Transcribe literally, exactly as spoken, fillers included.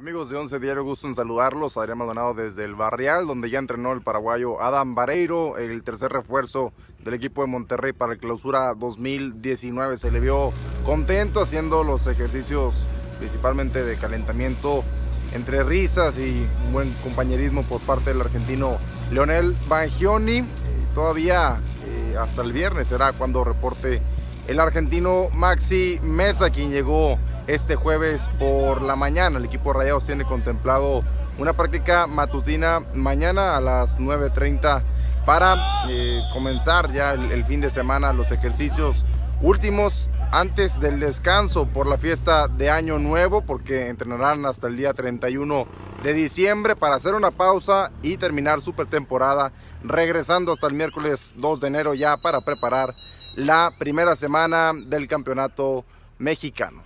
Amigos de Once Diario, gusto en saludarlos. Adrián Maldonado desde el Barrial, donde ya entrenó el paraguayo Adam Vareiro, el tercer refuerzo del equipo de Monterrey para el Clausura dos mil diecinueve. Se le vio contento haciendo los ejercicios principalmente de calentamiento, entre risas y un buen compañerismo por parte del argentino Leonel Bangioni. Eh, todavía eh, hasta el viernes será cuando reporte el argentino Maxi Meza, quien llegó este jueves por la mañana. El equipo de Rayados tiene contemplado una práctica matutina mañana a las nueve treinta para eh, comenzar ya el, el fin de semana, los ejercicios últimos antes del descanso por la fiesta de Año Nuevo, porque entrenarán hasta el día treinta y uno de diciembre para hacer una pausa y terminar su pretemporada, regresando hasta el miércoles dos de enero ya para preparar la primera semana del campeonato mexicano.